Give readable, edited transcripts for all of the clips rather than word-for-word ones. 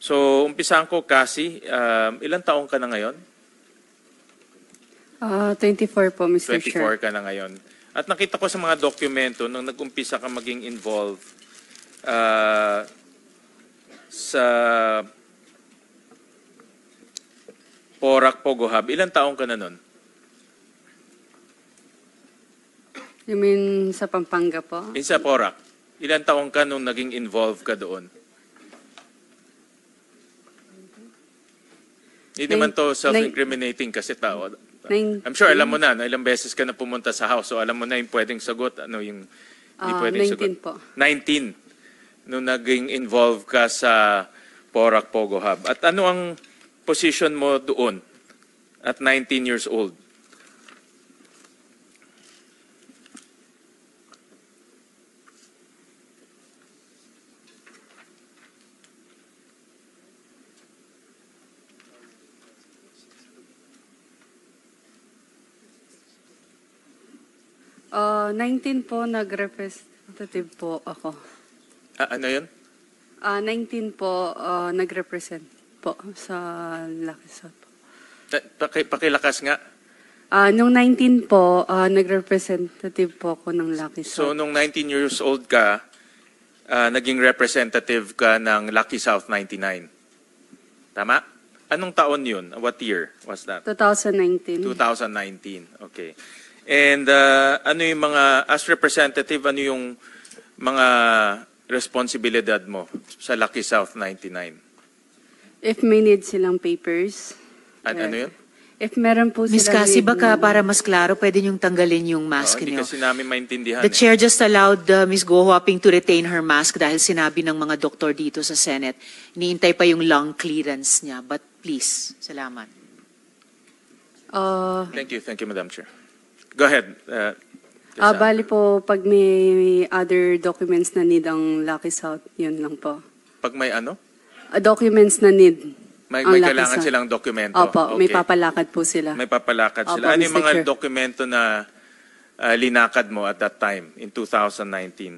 So, umpisahan ko, Cassie, ilang taong ka na ngayon? 24 po, Mr. 24 Chair. ka na ngayon. At nakita ko sa mga dokumento nung nag-umpisa ka maging involved sa Porac Pogo Hub, ilang taong ka na nun? You mean sa Pampanga po? Sa Porac, ilang taong ka nung naging involved ka doon? Hindi naman to self-incriminating kasi tao. I'm sure alam mo na, ilang beses ka na pumunta sa house, so alam mo na yung pwedeng sagot, ano yung hindi pwedeng 19 sagot. po. 19 nung naging involved ka sa Porac Pogo Hub. At ano ang position mo doon at 19 years old? Uh, 19 po, nag-representative po ako. Ano yun? 19 po, nag-represent po sa Lucky South po. Pakilakas nga. Nung 19 po, nag-representative po ako ng Lucky So South. nung 19 years old ka, naging representative ka ng Lucky South 99. Tama? Anong taon yun? What year was that? 2019. 2019. Okay. And ano yung mga, as representative, ano yung mga responsibilidad mo sa Lucky South 99? If may need silang papers. Ano yun? If meron po Ms. silang Cassie, need baka na- para mas klaro, pwede niyong tanggalin yung mask Hindi niyo. kasi namin maintindihan. The chair just allowed Ms. Go Huaping to retain her mask dahil sinabi ng mga doktor dito sa Senate. Iniintay pa yung lung clearance niya. But please, salamat. Thank you, Madam Chair. Go ahead. Lisa. Bali po, pag may other documents na need ang Lucky South, yun lang po. Pag may ano? Documents na need. May ang Lucky kailangan South. silang dokumento. Opo, may Okay. papalakad po sila. May papalakad Opo, sila. Ano yung Mr. mga Chair. dokumento na linakad mo at that time in 2019?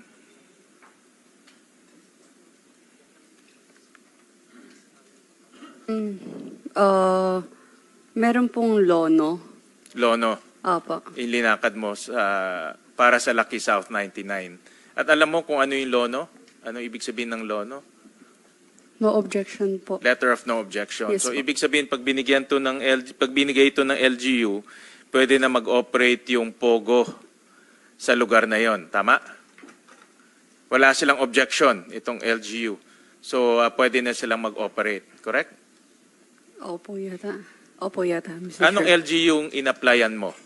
Meron pong lono. Lono, Opo. ilinakad mo para sa Lucky South 99. At alam mo kung ano yung lono? Ano ibig sabihin ng lono? No objection po. Letter of no objection. Yes, So po. ibig sabihin pag binigay ito ng LGU, pwede na mag-operate yung POGO sa lugar na yon, tama? Wala silang objection itong LGU. So pwede na silang mag-operate, correct? Opo yata. Opo yata, Mr. Anong Chair. LGU yung in-applyan mo?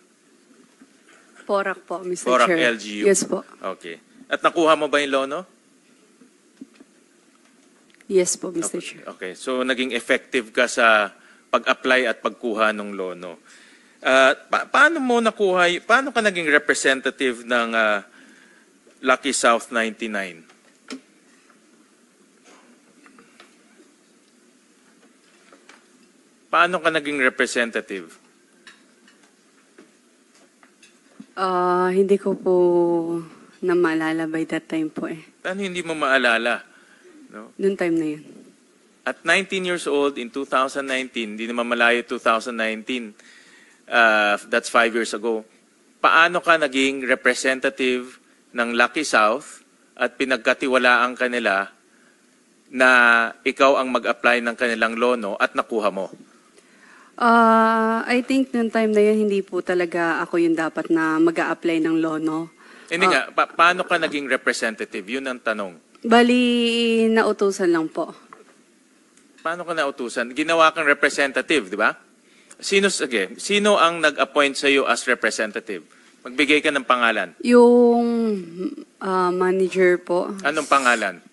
Porac po, Mr. Porac Chair. LGU. Yes po. Okay. At nakuha mo ba yung lono? Yes po, Mr. Chair. Okay. So naging effective ka sa pag-apply at pagkuha ng lono. Paano mo nakuha, paano ka naging representative ng Lucky South 99? Paano ka naging representative? Hindi ko po na maalala by that time po eh. Paano hindi mo maalala? No? Noong time na yun. At 19 years old in 2019, hindi naman malayo 2019, that's 5 years ago, paano ka naging representative ng Lucky South at pinagkatiwalaan ka nila na ikaw ang mag-apply ng kanilang lono at nakuha mo? I think noong time na yun, hindi po talaga ako yung dapat na mag-a-apply ng lono. Hindi nga, paano ka naging representative? Yun ang tanong. Bali, nautusan lang po. Paano ka nautusan? Ginawa kang representative, di ba? Sino ang nag-appoint sa iyo as representative? Magbigay ka ng pangalan. Yung manager po, Anong pangalan?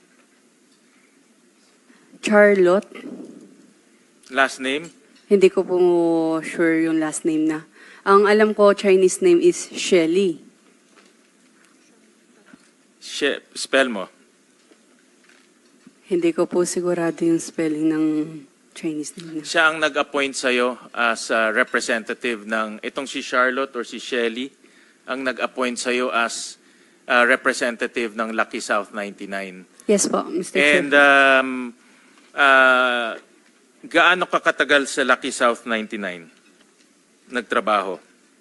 Charlotte. Last name? Hindi ko po sure yung last name na. Ang alam ko, Chinese name is Shelly. Spell mo. Hindi ko po sigurado yung spelling ng Chinese name na. Siya ang nag-appoint sa iyo as representative ng, itong si Charlotte or si Shelly, ang nag-appoint sa iyo as representative ng Lucky South 99. Yes po, Mr. And Chair. gaano ka katagal sa Lucky South 99 nagtrabaho?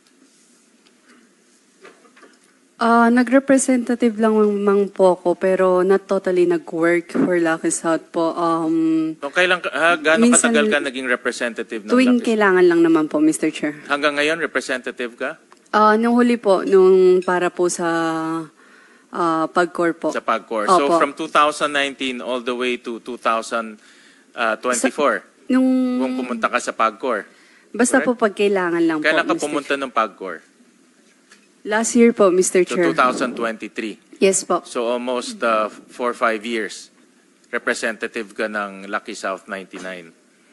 Nag-representative lang mang po ako, pero not totally nag-work for Lucky South po. So, gaano Minsan- katagal ka naging representative ng Tuwing Lucky South? kailangan lang naman po, Mr. Chair. Hanggang ngayon, representative ka Nung huli po, nung para po sa PAGCOR po. sa PAGCOR. So, Opo. from 2019 all the way to 2024, Nung, kung pumunta ka sa PAGCOR. basta correct? po pag kailangan lang Kailan po, ka Mr. pumunta ng PAGCOR? Last year po, Mr. So, Chair. 2023. Yes po. So, almost 4 or 5 years, representative ka ng Lucky South 99.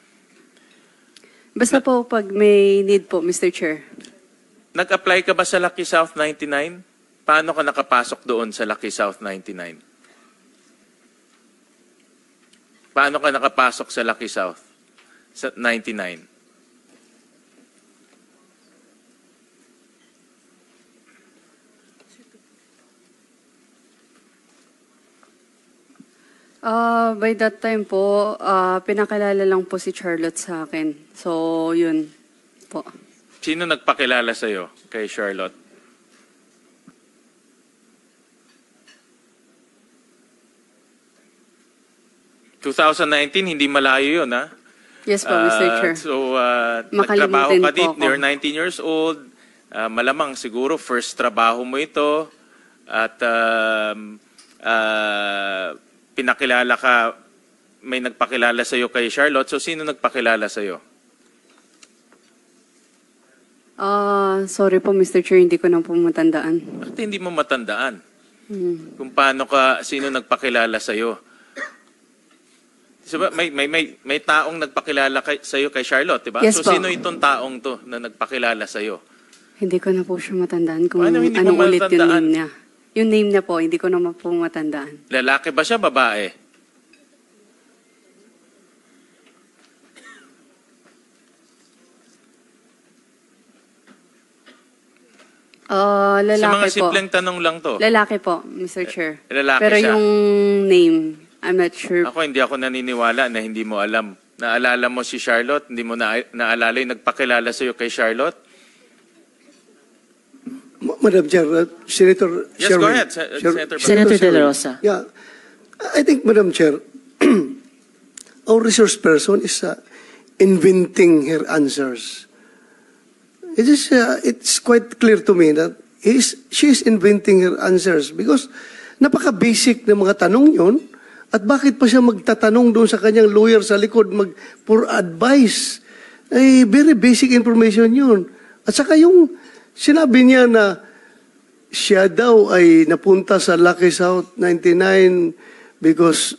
Basta po pag may need po, Mr. Chair. Nag-apply ka ba sa Lucky South 99? Paano ka nakapasok doon sa Lucky South 99? Paano ka nakapasok sa Lucky South sa 99? By that time po, pinakilala lang po si Charlotte sa akin. So, yun po. Sino nagpakilala sa'yo kay Charlotte? hindi malayo yun, ha? Yes po, Mr. Chair. So, Makalimutin nagtrabaho ka po dito, ako. you're 19 years old. Malamang siguro first trabaho mo ito. At pinakilala ka, may nagpakilala sa'yo kay Charlotte. So, sino nagpakilala sa'yo? Sorry po, Mr. Chair, hindi ko na po matandaan. Bakit hindi mo matandaan? Hmm. Kung sino nagpakilala sa'yo? So, may taong nagpakilala sa'yo kay Charlotte, di ba? Yes So, po. sino itong taong to na nagpakilala sa'yo? Hindi ko na po siya matandaan kung Paano hindi mo anong ulit yung matandaan? name niya. Yung name niya po, hindi ko na po matandaan. Lalaki ba siya, babae? Sa mga Lalaki po. simpleng tanong lang to. Lalaki po, Mr. Chair. lalaki Pero siya. yung name, I'm not sure. Hindi ako naniniwala na hindi mo alam. Naalala mo si Charlotte? Hindi mo naalala yung nagpakilala sa'yo kay Charlotte? Madam Chair, Senator Yes, Sherwin. go ahead, Senator Senator De Sherwin. La Rosa. Yeah. I think, Madam Chair, our resource person is inventing her answers. It's quite clear to me that she is inventing her answers because napaka-basic ng mga tanong yun at bakit pa siya magtatanong doon sa kanyang lawyer sa likod for advice. Very basic information yun. At saka yung sinabi niya na siya daw ay napunta sa Lucky South 99 because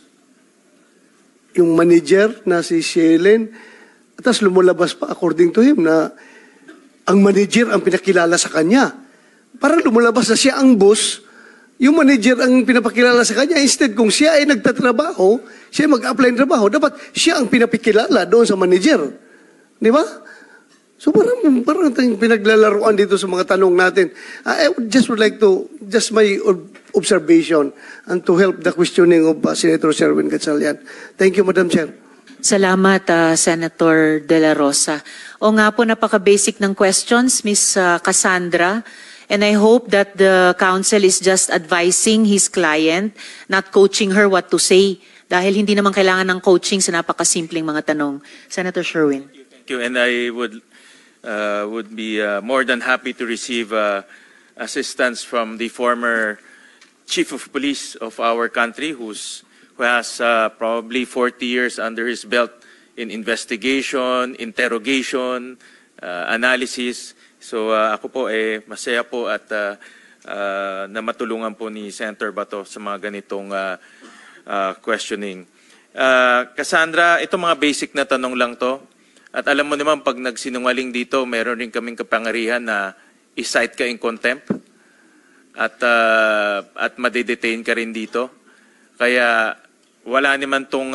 yung manager na si Shelen, tapos lumulabas pa according to him na ang manager ang pinakilala sa kanya. Parang lumulabas na siya ang boss, yung manager ang pinapakilala sa kanya. Instead, kung siya ay nagtatrabaho, siya ay mag-apply ng trabaho, dapat siya ang pinapakilala doon sa manager. Di ba? So parang tayong pinaglalaroan dito sa mga tanong natin. I would like to, just my observation and to help the questioning of Senator Sherwin Gatchalian. Thank you, Madam Chair. Salamat, Senator De La Rosa. O nga po, napaka-basic ng questions, Ms. Cassandra. And I hope that the counsel is just advising his client, not coaching her what to say. Dahil hindi naman kailangan ng coaching sa napakasimpleng mga tanong. Senator Sherwin. Thank you. And I would be more than happy to receive assistance from the former chief of police of our country who has probably 40 years under his belt in investigation, interrogation, analysis. So ako po masaya po at na matulungan po ni Senator Bato sa mga ganitong questioning. Cassandra, ito mga basic na tanong lang to. At alam mo naman, pag nagsinungaling dito, meron rin kaming kapangyarihan na i-cite ka in contempt at madedetain ka rin dito. Kaya wala naman tong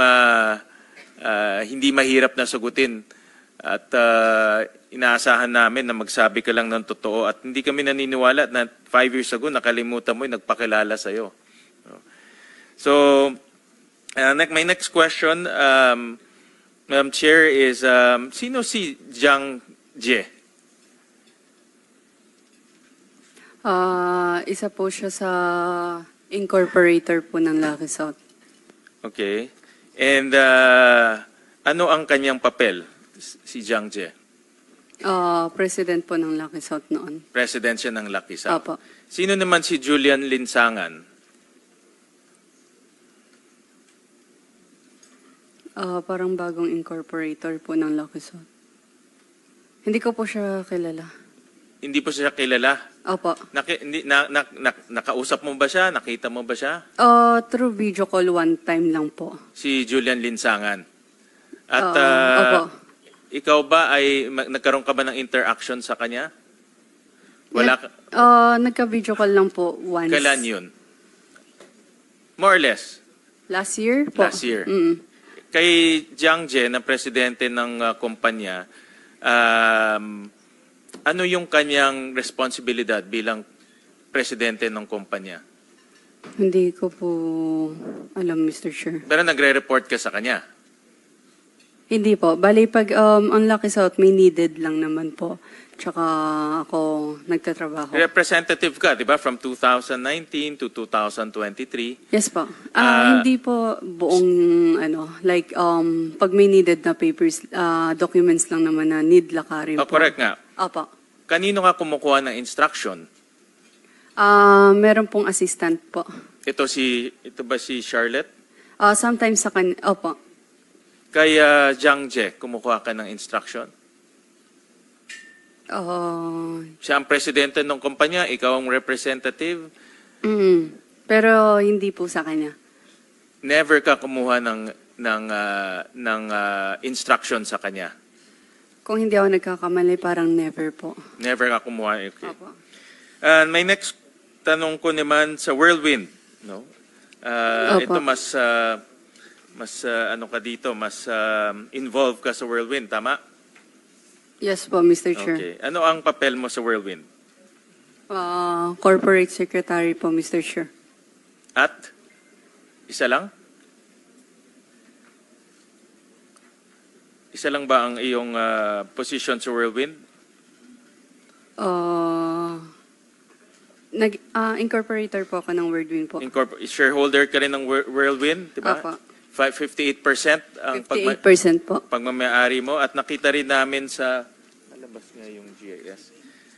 hindi mahirap na sagutin. At inaasahan namin na magsabi ka lang ng totoo. At hindi kami naniniwala na 5 years ago, nakalimutan mo yung nagpakilala sa'yo. So, my next question, Madam Chair, is sino si Jiang Jie? Isa po siya sa incorporator po ng Lucky South. Okay. And ano ang kanyang papel, si Jiang Jie? President po ng Lucky South noon. President siya ng Lucky South. Opo. Sino naman si Julian Linsangan? Parang bagong incorporator po ng Lucky South. Hindi ko po siya kilala. Hindi po siya kilala. Opo. Nakausap mo ba siya? Nakita mo ba siya? Through video call one time lang po. Si Julian Linsangan. At Opo. ikaw ba ay nagkaroon ka ba ng interaction sa kanya? Wala ka? Nagka-video call lang po once. Kailan yun? More or less. Last year po. Last year. Mm. Kay Jiang Jie, na presidente ng kumpanya, ano yung kanyang responsibilidad bilang presidente ng kumpanya? Hindi ko po alam, Mr. Chair. Pero nagre-report ka sa kanya. Hindi po. Bali, pag on Lucky South, may needed lang naman po. Tsaka ako nagtatrabaho. Representative ka, di ba? From 2019 to 2023. Yes po. Hindi po buong, like, pag may needed na papers, documents lang naman na need lakarin po. Correct nga. Opo. Kanino ka kumukuha ng instruction? Meron pong assistant po. Ito ba si Charlotte? Sometimes sa opo. Kay Jiang Jie, kumukuha ka ng instruction? Siya ang presidente ng kumpanya, ikaw ang representative. Pero hindi po sa kanya. Never ka kumuha ng instruction sa kanya. Kung hindi ako nagkakamali, parang never po. Never ka kumuha. Okay. Opo. My next tanong ko naman sa Whirlwind, no? Opo. Ito mas involved ka sa Whirlwind, tama? Yes po, Mr. Chair. Okay. Ano ang papel mo sa Whirlwind? Corporate Secretary po, Mr. Chair. At isa lang? Isa lang ba ang iyong position sa Whirlwind? Incorporator po ako ng Whirlwind po. Shareholder ka rin ng Whirlwind, di ba? Opo. 58% ang 58% po. pagmamayari mo. At nakita rin namin sa, malabas nga yung GIS.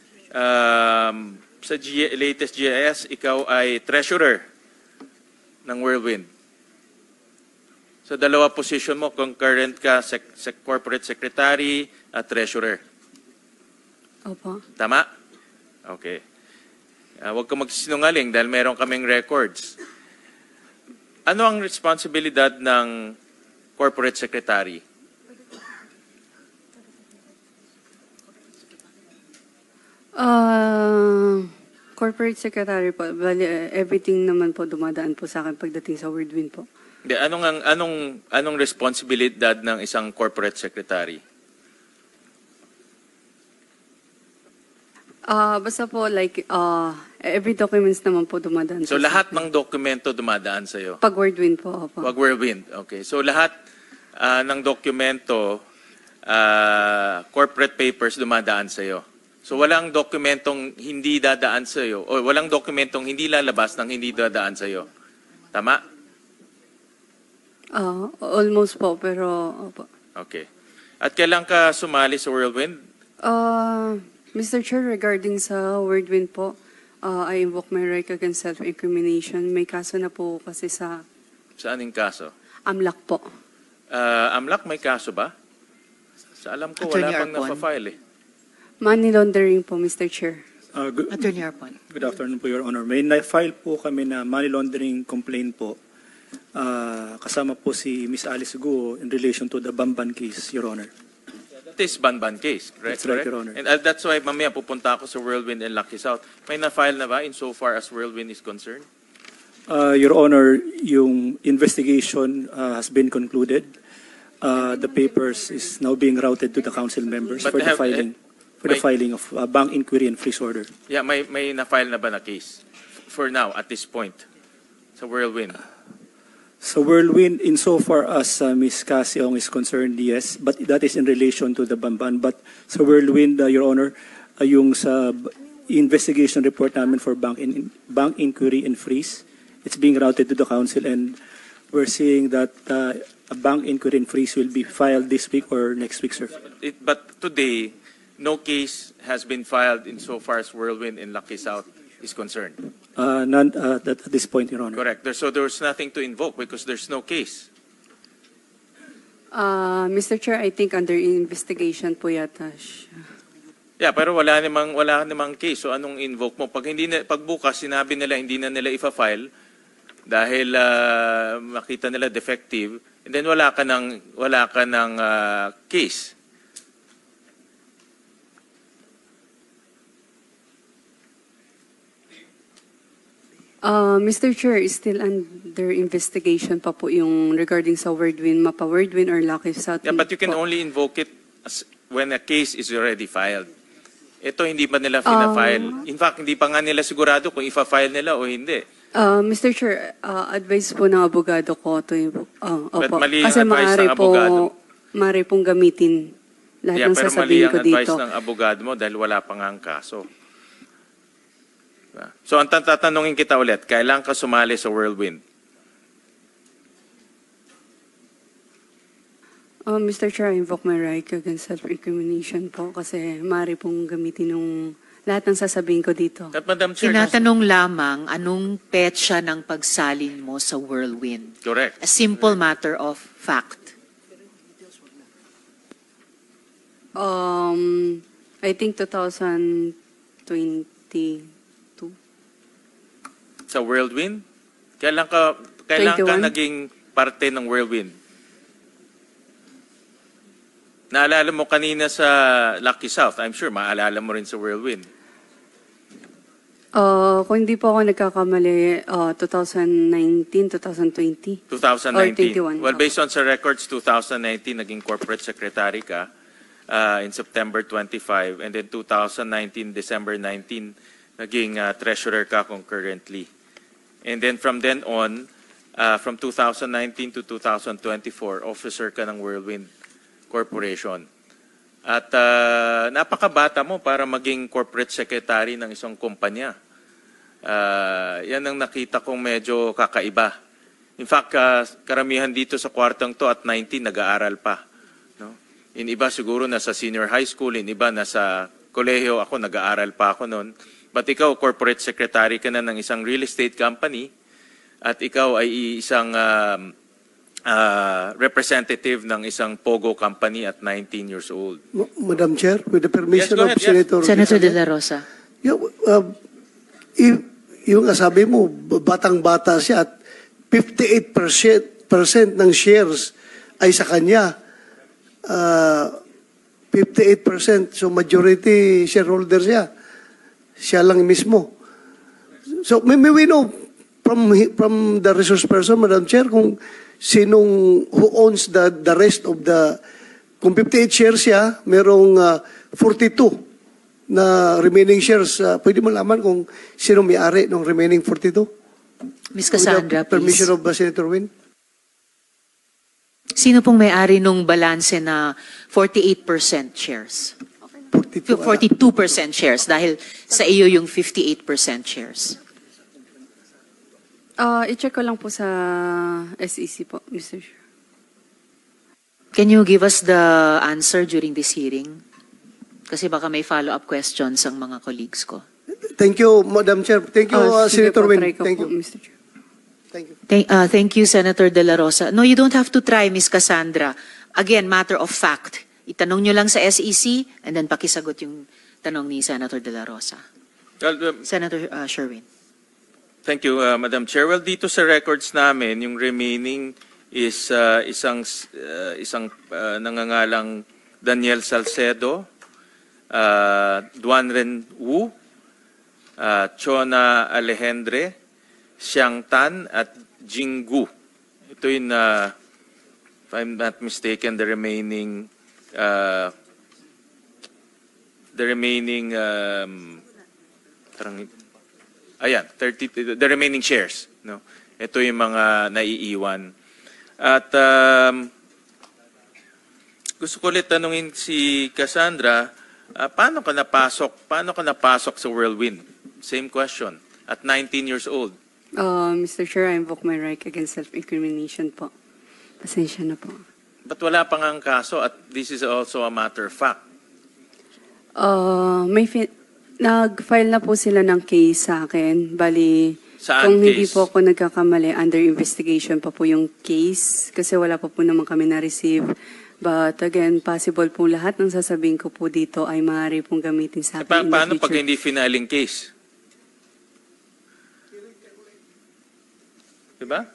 Sa latest GIS, ikaw ay treasurer ng Whirlwind. So dalawa position mo, concurrent ka, corporate secretary at treasurer. Opo. Tama? Okay. Huwag ka magsinungaling dahil meron kaming records. Ano ang responsibilidad ng corporate secretary? Corporate Secretary po. Bali, everything naman po dumadaan po sa akin pagdating sa Whirlwind po. Hindi, anong responsibilidad ng isang corporate secretary? Basta po, like, every documents naman po dumadaan. So po sa lahat akin. ng dokumento dumadaan sa iyo. Pag Whirlwind po, opo. Wag Whirlwind. Okay. So lahat ng dokumento, corporate papers dumadaan sa iyo. So walang dokumentong hindi dadaan sa iyo o walang dokumentong hindi lalabas ng hindi dadaan sa iyo. Tama? Almost po, pero opo. Okay. At kailan ka sumali sa Whirlwind? Mr. Chair, regarding sa Whirlwind po, I invoke my right against self-incrimination. May kaso na po kasi sa Saan yung kaso? AMLAC po. AMLAC may kaso ba? Sa alam ko Attorney wala pang Arpon. nafa-file eh. Money laundering po, Mr. Chair. Attorney Arpon. Good afternoon po, Your Honor. May na-file po kami na money laundering complaint po. Kasama po si Ms. Alice Guo in relation to the Bamban case, Your Honor. That is Banban case, correct? That's right, Correct? Your Honor. And that's why mamaya pupunta ako sa Whirlwind and Lucky South. May na-file na ba insofar as Whirlwind is concerned? Your Honor, yung investigation has been concluded. The papers is now being routed to the council members But for the have- filing of bank inquiry and freeze order. Yeah, may na-file na ba na case? For now, at this point, sa Whirlwind. So Whirlwind, insofar as Ms. Casiong is concerned, yes, but that is in relation to the Bamban. But sa Whirlwind, Your Honor, yung sa investigation report namin for bank inquiry and freeze, it's being routed to the council, and we're seeing that a bank inquiry and freeze will be filed this week or next week, sir. But today, no case has been filed insofar as Whirlwind and Lucky South is concerned. None at this point, Your Honor. Correct. So there's nothing to invoke because there's no case. Mr. Chair, I think under investigation po yata siya. Yeah, pero wala namang case. So anong invoke mo? Pag bukas sinabi nila hindi na nila ifa-file dahil makita nila defective, and then wala ka ng case. Mr. Chair, is still under investigation pa po yung regarding sa Whirlwind, Mapa Whirlwind or Lucky South. Yeah, but you can po. only invoke it when a case is already filed. Ito hindi pa nila fina-file. In fact, hindi pa nga nila sigurado kung ifa-file nila o hindi. Mr. Chair, advice po ng abogado ko to yung, But opo. mali ang Kasi advice ng abogado. maaari pong gamitin lahat Yeah, ng pero mali sasabihin ang ko advice dito. ng abogado mo dahil wala pa nga ang kaso. So ang tatanungin kita ulit, kailan ka sumali sa Whirlwind? Mr. Chair, I invoke my right against self-incrimination po kasi maaari pong gamitin ng lahat ng sasabihin ko dito. At Madam Chair, Tinatanong lamang anong petsa ng pagsalin mo sa Whirlwind. correct. A simple matter of fact. I think 2022. Sa Whirlwind? Kailan ka 21? naging parte ng Whirlwind? Naalala mo kanina sa Lucky South. I'm sure maalala mo rin sa Whirlwind. Kung hindi po ako nagkakamali, 2019, 2020. 2019. Or 21. Well, based on sa records, 2019, naging corporate secretary ka in September 25. And then 2019, December 19, naging treasurer ka concurrently. And then from then on, from 2019 to 2024, officer ka ng Whirlwind Corporation. At napakabata mo para maging corporate secretary ng isang kumpanya. Yan ang nakita kong medyo kakaiba. In fact, karamihan dito sa kwartang to at 19 nag-aaral pa. No? In iba siguro nasa senior high school, in iba nasa kolehiyo, ako nag-aaral pa ako noon. But ikaw, corporate secretary ka na ng isang real estate company at ikaw ay isang representative ng isang Pogo company at 19 years old. Madam Chair, with the permission Yes, go of ahead, yes. Senator... Senator De La Rosa. Yung sabi mo, batang-bata siya at 58% ng shares ay sa kanya. 58%, so majority shareholder siya. Siya lang mismo. So may we know from the resource person, Madam Chair, kung who owns the rest of the, kung 58 shares siya, merong 42 na remaining shares. Pwede mo laman kung sino may-ari ng remaining 42? Ms. Cassandra, With the permission please. of Senator Win? Sino pong may-ari nung balanse na 48% shares? 42. 42% shares dahil sa iyo yung 58% shares. I-check ko lang po sa SEC po, Mr. Chair. Can you give us the answer during this hearing? Kasi baka may follow-up questions ang mga colleagues ko. Thank you, Madam Chair. Thank you, Sige Senator po, Win. try ko Thank po, you. Mr. Chair. Thank you. Thank you, Senator De La Rosa. No, you don't have to try, Ms. Cassandra. Again, matter of fact. Itanong nyo lang sa SEC and then pakisagot yung tanong ni Senator De La Rosa. Well, Senator Sherwin. thank you, Madam Chair. Well, dito sa records namin, yung remaining is isang nangangalang Daniel Salcedo, Duanren Wu, Chona Alejandre, Xiang Tan, at Jinggu. Ito yung, if I'm not mistaken, the remaining ayan, the remaining shares, no? Ito yung mga naiiwan. At gusto ko ulit tanungin si Cassandra, paano ka napasok sa Whirlwind? Same question. At 19 years old. Mr. Chair, I invoke my right against self-incrimination po. Pasensya na po. But wala pang ang kaso at this is also a matter of fact. Nag-file na po sila ng case sa akin. Bali, Saan kung hindi case? po ako nagkakamali, under investigation pa po yung case. Kasi wala pa po naman kami na-receive. But again, possible po lahat ng sasabihin ko po dito ay maaari pong gamitin sa akin in the Paano pag future. hindi finaling case? Diba?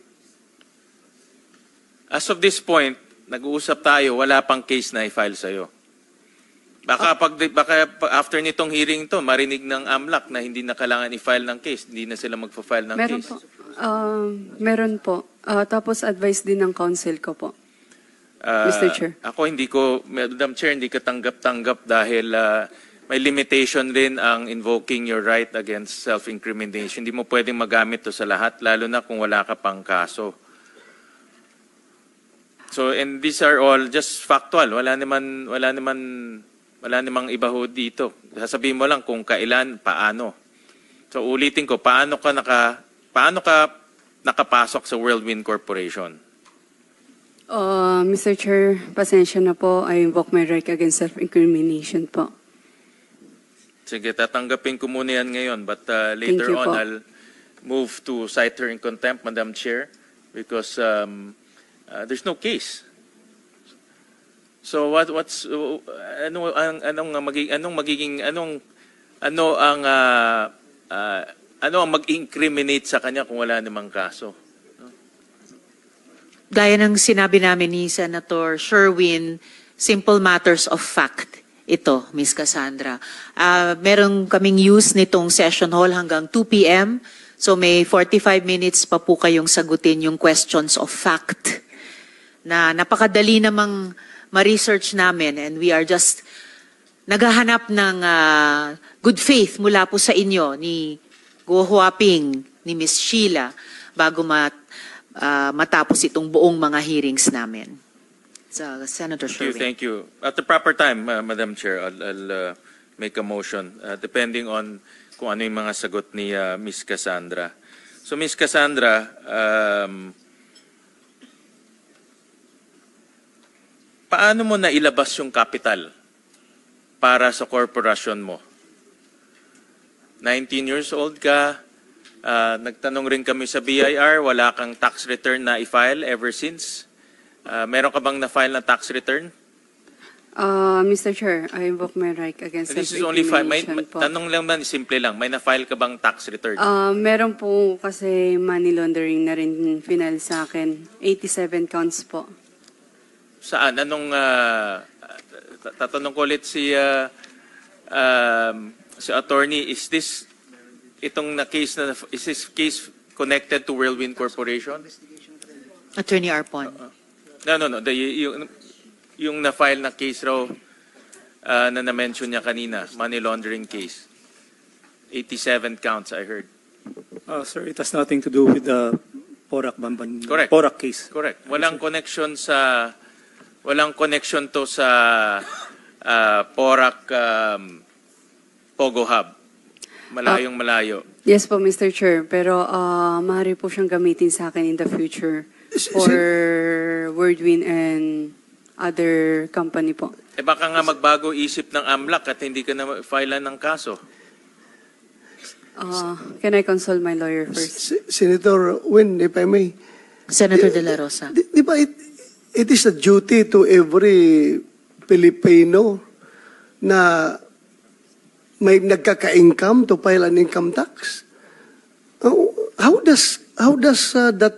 As of this point, nag-uusap tayo, wala pang case na i-file sa'yo. Baka after nitong hearing to, marinig ng AMLAC na hindi na kailangan i-file ng case, hindi na sila magpa-file ng Meron case. po. Meron po. Tapos advice din ng counsel ko po. Mr. Chair. Ako Madam Chair, hindi ka tanggap-tanggap dahil may limitation rin ang invoking your right against self-incrimination. Hindi mo pwedeng magamit to sa lahat, lalo na kung wala ka pang kaso. So, and these are all just factual. Wala namang iba ho dito. Sasabihin mo lang kung kailan, paano. So, ulitin ko, paano ka nakapasok sa Whirlwind Corporation? Mr. Chair, pasensya na po. I invoke my right against self-incrimination po. Sige, tatanggapin ko muna yan ngayon. But Thank later you on, po. I'll move to cite her in contempt, Madam Chair, because there's no case. So ano ang mag-incriminate sa kanya kung wala namang kaso? Gaya ng sinabi namin ni Senator Sherwin, simple matters of fact ito, Ms. Cassandra. Meron kaming use nitong session hall hanggang 2 p.m. So may 45 minutes pa po kayong sagutin yung questions of fact na napakadali namang ma-research namin, and we are just naghahanap ng good faith mula po sa inyo ni Go Huaping, ni Ms. Sheila bago matapos itong buong mga hearings namin. Senator Sherwin. Thank you. At the proper time, Madam Chair, I'll make a motion depending on kung ano yung mga sagot ni Ms. Cassandra. So Ms. Cassandra, paano mo nailabas yung capital para sa korporasyon mo? 19 years old ka, nagtanong rin kami sa BIR, wala kang tax return na i-file ever since. Meron ka bang na-file na tax return? Mr. Chair, I invoke my right against This is only self-incrimination po. tanong lang man, simple lang. May na-file ka bang tax return? Meron po kasi money laundering na rin final sa akin. 87 counts po. Saan? Anong tatanong ko ulit si attorney, is this case connected to Whirlwind Corporation? Attorney Arpon. No. Yung na-file na case raw na na-mention niya kanina, money laundering case. 87 counts, I heard. Sir, it has nothing to do with the Porac Bamban Correct. Porac case. Correct. Walang connection to sa Porac Pogo Hub. Malayong malayo. Yes po, Mr. Chair. Pero maaari po siyang gamitin sa akin in the future for Wordwin and other company po. Baka nga magbago isip ng AMLAC at hindi ka na file ng kaso. Can I consult my lawyer first? Senator Win, if I may. Senator De La Rosa. Di ba it is a duty to every Filipino na may nagkaka-income to file an income tax? How does that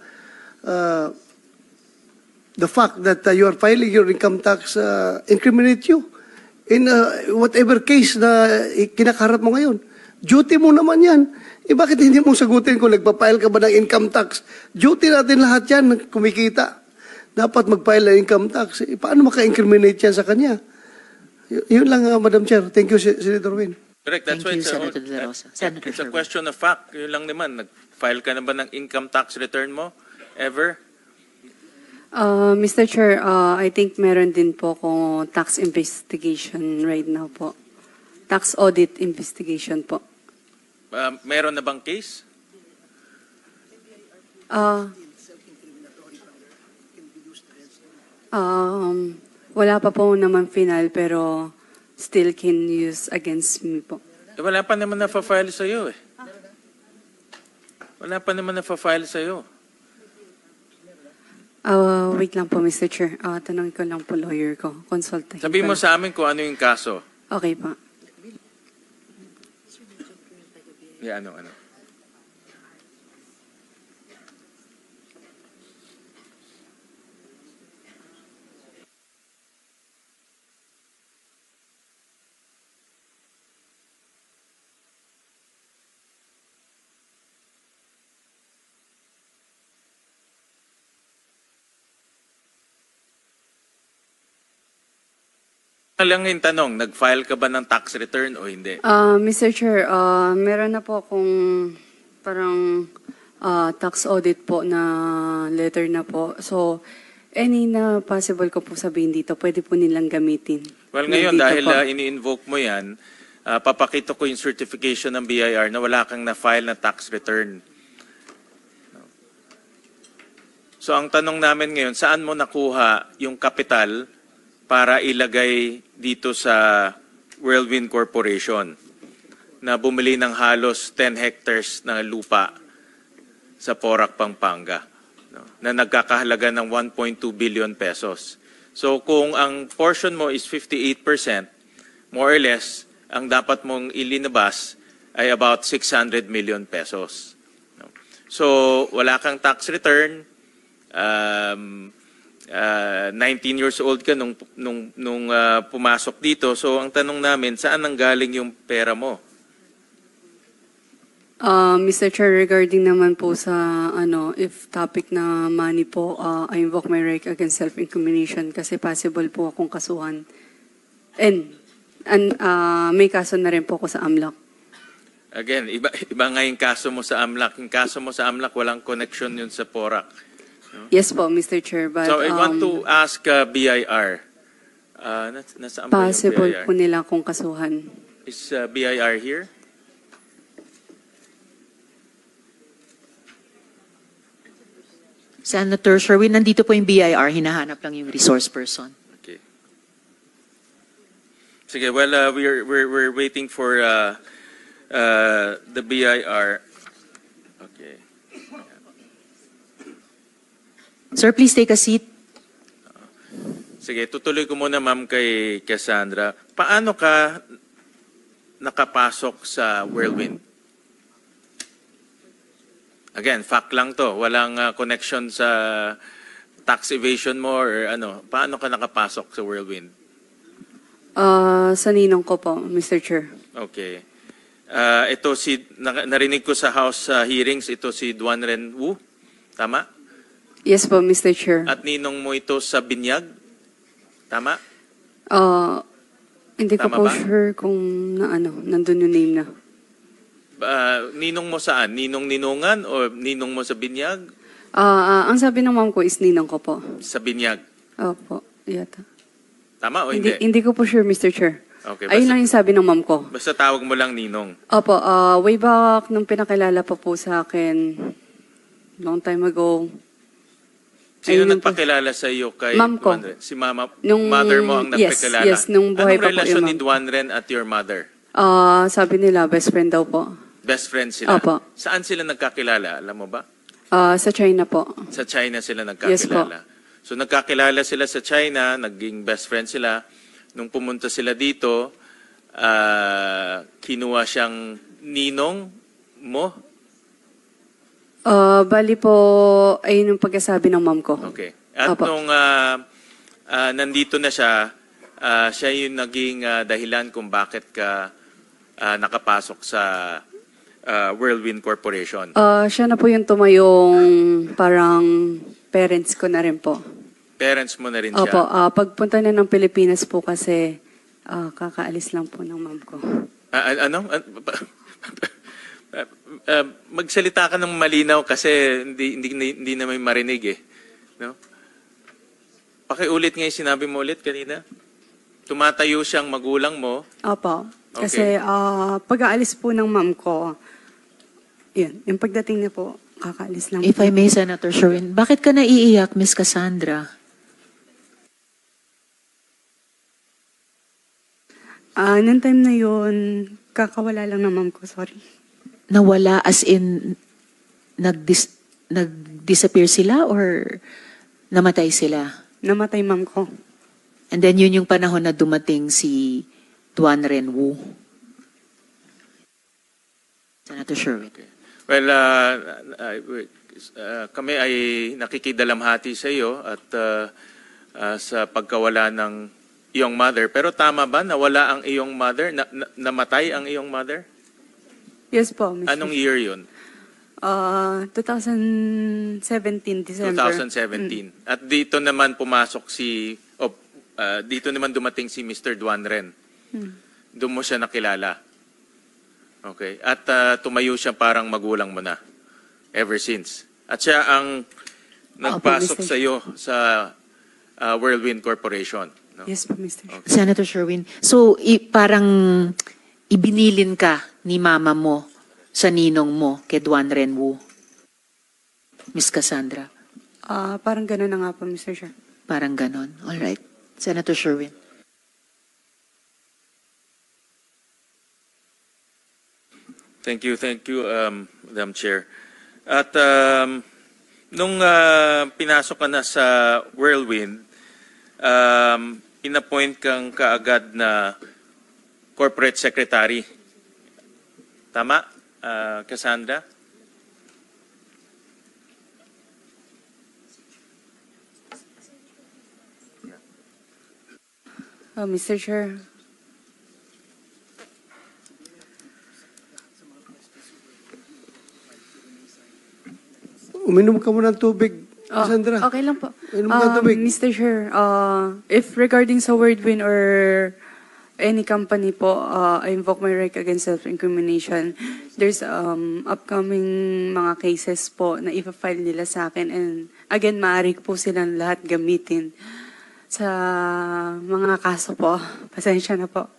the fact that you are filing your income tax incriminate you in whatever case na kinakaharap mo ngayon? Duty mo naman yan. Bakit hindi mo sagutin kung nagpa-file ka ba ng income tax? Duty natin lahat yan, kumikita. Dapat mag-file ng income tax. Paano maka-incriminate yan sa kanya? Yun lang, Madam Chair. Thank you, Senator Win. Correct. That's Thank why you, it's Senator De La Rosa. Senator it's a Sherwin. question of fact. Yun lang naman. Nag-file ka na ba ng income tax return mo? Ever? Mr. Chair, I think meron din po akong tax investigation right now po. Tax audit investigation po. Meron na bang case? Ah, wala pa po naman final pero still can use against me po. Wala pa naman na-file sa'yo eh. Wala pa naman na-file sa'yo. Wait lang po, Mr. Chair. Tanongin ko lang po lawyer ko. Consultahin Sabi ko mo lang. sa amin kung ano yung kaso. Okay pa. Yeah, ano. Lang yung tanong, nag-file ka ba ng tax return o hindi? Mr. Chair, meron na po akong parang tax audit po na letter na po. So, any na possible ko po sabihin dito, pwede po nilang gamitin. Well, ngayon, Dito dahil po. ini-invoke mo yan, papakita ko yung certification ng BIR na wala kang na-file na tax return. So, ang tanong namin ngayon, saan mo nakuha yung kapital para ilagay dito sa Whirlwind Corporation na bumili ng halos 10 hectares na lupa sa Porac, Pampanga, no, na nagkakahalaga ng 1.2 billion pesos. So kung ang portion mo is 58%, more or less, ang dapat mong ilinabas ay about 600 million pesos. No? So wala kang tax return, 19 years old ka nung pumasok dito. So ang tanong namin, saan nanggaling yung pera mo? Mr. Chair, regarding naman po sa if topic na money po, I invoke my right against self-incrimination kasi possible po akong kasuhan. And may kaso na rin po ako sa AMLAC. Again, iba nga yung kaso mo sa AMLAC. Yung kaso mo sa AMLAC, walang connection yun sa Porac. Yes po, Mr. Chair. But, So I want to ask BIR. Nasaan ba yung possible BIR? po nila akong kasuhan. Is BIR here? Senator Sherwin, nandito po yung BIR, hinahanap lang yung resource person. Okay. Sige, well, we're waiting for the BIR. Okay. Sir, please take a seat. Sige, tutuloy ko muna ma'am kay Cassandra. Paano ka nakapasok sa Whirlwind? Again, fact lang to. Walang connection sa tax evasion mo or ano. Paano ka nakapasok sa Whirlwind? Sa ninong ko po, Mr. Chair. Okay. Ito narinig ko sa House hearings, ito si Duan Ren Wu. Tama? Yes po, Mr. Chair. At ninong mo ito sa Binyag? Tama? Hindi ko Tama po ba? sure kung nandun yung name na. Ninong mo saan? Ninong-ninungan o ninong mo sa Binyag? Ang sabi ng mom ko is ninong ko po. Sa Binyag. Opo, yata. Tama o hindi? Hindi ko po sure, Mr. Chair. Okay, Ayun basta, lang yung sabi ng mom ko. basta tawag mo lang ninong. Opo, way back nung pinakilala pa po sa akin, long time ago. Sino Ayun po. nagpakilala sa iyo kay Ma'am ko. Duan Ren? Si mama, Nung- mother mo ang yes, nagpakilala? yes, nung buhay Anong pa po relasyon yung ni ma'am. Duan Ren at your mother? Sabi nila, best friend daw po. Best friends sila? Opo. Saan sila nagkakilala? Alam mo ba? Sa China po. Sa China sila Yes po. nagkakilala. So nagkakilala sila sa China, naging best friend sila. Nung pumunta sila dito, kinuha siyang ninong mo? Bali po, ayun yung pagkasabi ng mom ko. Okay. At Opo. nung nandito na siya, siya yung naging dahilan kung bakit ka nakapasok sa Whirlwind Corporation. Siya na po yung tumayong parang parents ko na rin po. Parents mo na rin siya. Opo, pagpunta na ng Pilipinas po kasi kakaalis lang po ng mom ko. Ano? Magsalita ka ng malinaw kasi hindi na may marinig eh. No? Pakiulit nga yung sinabi mo ulit kanina. Tumatayo siyang magulang mo. Opo. Okay. Kasi pag-aalis po ng mom ko, yun, yung pagdating niya po, kakaalis lang If po. I may, Senator Sherwin, bakit ka naiiyak, Miss Cassandra? Nung time na yun, kakawala lang ng mom ko, sorry. Nawala as in nag-disappear sila or namatay sila? Namatay mom ko. And then yun yung panahon na dumating si Duan Renwu. Senator Sherwin. Okay. Well, kami ay nakikidalamhati sa iyo at sa pagkawala ng iyong mother. Pero tama ba nawala ang iyong mother? Namatay ang iyong mother? Yes po, Mr. Anong year yun? 2017, December. 2017. At dito naman pumasok dito naman dumating si Mr. Duan Ren. Doon mo siya nakilala. Okay. At tumayo siya parang magulang mo na. Ever since. At siya ang nagpasok Mr. sa iyo sa Whirlwind Corporation. No? Yes po, Mr. Okay. Senator Sherwin, so parang ibinilin ka ni mama mo sa ninong mo kay Duan Renwu. Miss Cassandra, Parang gano'n na nga po, Mr. Chair. parang ganon. All right. Senator Sherwin. Thank you, Madam Chair. At nung pinasok ka na sa Whirlwind, inappoint kang kaagad na corporate secretary. Tama, Cassandra? Mr. Chair. Uminom ka muna ng tubig, Cassandra. Okay lang po. Uminom ka ng tubig. Mr. Chair, if regarding sa Whirlwind or any company po, I invoke my right against self-incrimination. There's upcoming mga cases po na ipa-file nila sa akin, and again, maaari po silang lahat gamitin sa mga kaso po. Pasensya na po.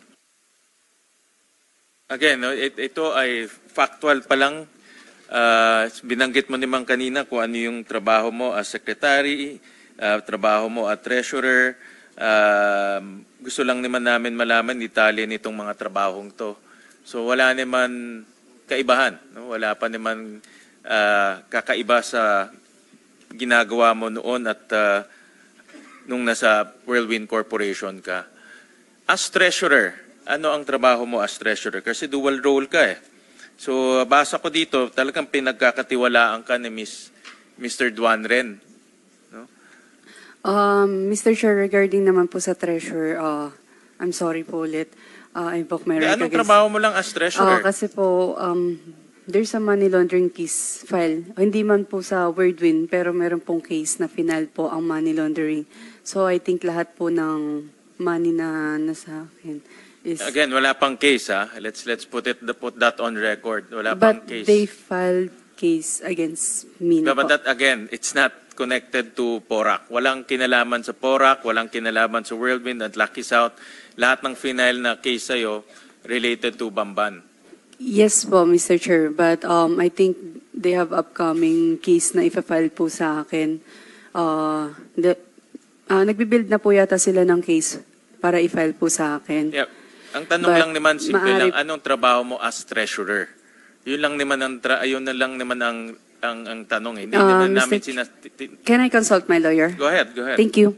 Again, no, ito ay factual pa lang. Binanggit mo naman kanina kung ano yung trabaho mo as secretary, trabaho mo as treasurer. Gusto lang naman namin malaman detalye nitong mga trabahong to. So wala naman kaibahan. No? Wala pa naman kakaiba sa ginagawa mo noon at nung nasa Whirlwind Corporation ka. As treasurer, ano ang trabaho mo as treasurer? Kasi dual role ka eh. So, basa ko dito, talagang pinagkakatiwalaan ka ni Mr. Duan Ren. No? Mr. Chair, regarding naman po sa treasurer, I'm sorry po ulit. I invoke my right Anong against... trabaho mo lang as treasurer? Kasi po, there's a money laundering case file. Hindi man po sa Whirlwind, pero meron pong case na final po ang money laundering. So, I think lahat po ng money na nasa akin is... Again, wala pang case ha. Let's put that on record. Wala pang But case. they filed case against me na But po. that again, it's not connected to PORAC. Walang kinalaman sa PORAC, walang kinalaman sa Whirlwind at Lucky South. Lahat ng final na case sa'yo related to Bamban. Yes po, Mr. Chair. But I think they have upcoming case na ipa-file po sa akin. Nagbibuild na po yata sila ng case para i-file po sa akin. Yep. Ang tanong But lang naman, simple maaari- lang, anong trabaho mo as treasurer? Yun lang naman ayun na lang naman ang tanong eh. Hindi naman Mr. namin Can I consult my lawyer? Go ahead. Thank you.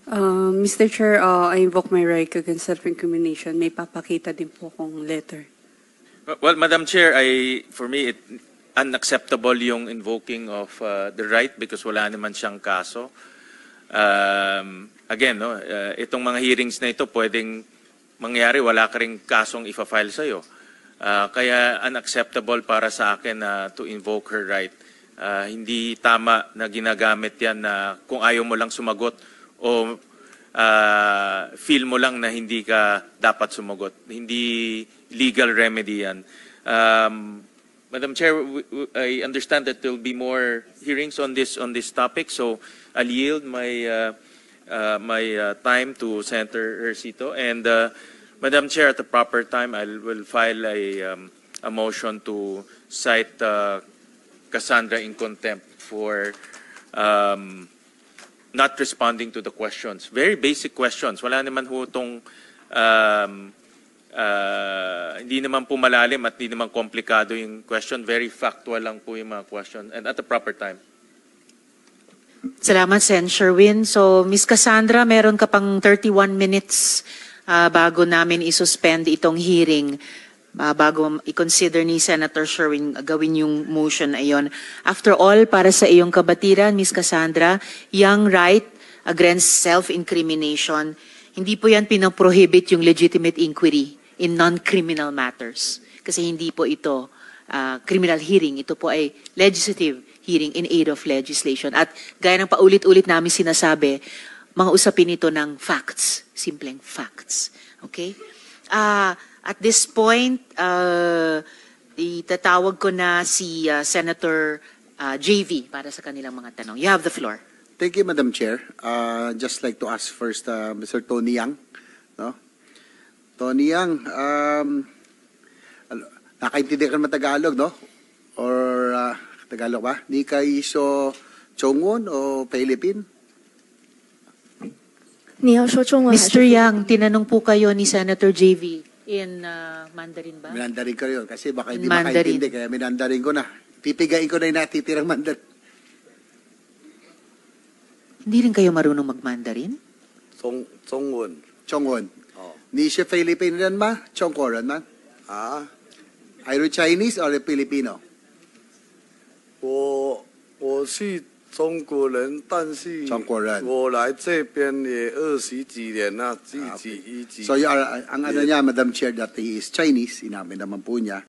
Mr. Chair, I invoke my right against self-incrimination. May papakita din po akong letter. Well, Madam Chair, for me, unacceptable yung invoking of the right because wala naman siyang kaso. Again, no, itong mga hearings na ito pwedeng mangyari, wala ka ring kasong ifa-file sa'yo. Kaya unacceptable para sa akin to invoke her right. Hindi tama na ginagamit yan na kung ayaw mo lang sumagot o feel mo lang na hindi ka dapat sumagot. Hindi legal remedy yan. Madam Chair, I understand that there will be more hearings on this topic, so I'll yield my time to Senator Ercito. And Madam Chair, at the proper time, I will file a motion to cite Cassandra in contempt for not responding to the questions. Very basic questions. Wala naman ho itong hindi naman po malalim at hindi naman komplikado yung question. Very factual lang po yung mga question. And at the proper time. Salamat, Sen. Sherwin. So, Ms. Cassandra, meron ka pang 31 minutes bago namin isuspend itong hearing. Bago i-consider ni Senator Sherwin gawin yung motion na iyon. After all, para sa iyong kabatiran, Ms. Cassandra, yung right against self-incrimination, hindi po yan pinaprohibit yung legitimate inquiry in non-criminal matters. Kasi hindi po ito criminal hearing. Ito po ay legislative hearing in aid of legislation. At gaya ng paulit-ulit namin sinasabi, mga usapin ito ng facts. Simpleng facts. Okay? At this point, itatawag ko na si Senator JV para sa kanilang mga tanong. You have the floor. Thank you, Madam Chair. Just like to ask first Mr. Tony Yang. No? Tony Yang, nakaintindi ka naman Tagalog, no? Or Tagalog ba? Di ka iso Chongwon o Philippine? Mr. Yang, tinanong po kayo ni Senator JV in Mandarin ba? Minandarin ka yun. Kasi baka hindi Mandarin. makaintindi. Kaya minandarin ko na. Pipigain ko na yung natitirang Mandarin. Hindi rin kayo marunong mag-Mandarin? Chongwon. Chongwon. Oh. 你是菲律宾人吗？中国人吗？ 啊， Are you Chinese or Filipino? 我是中国人，但是中国人我来这边也20几年了，自己一直 So you are, ang ano niya, Madam Chair, that he is Chinese, inamin naman po niya.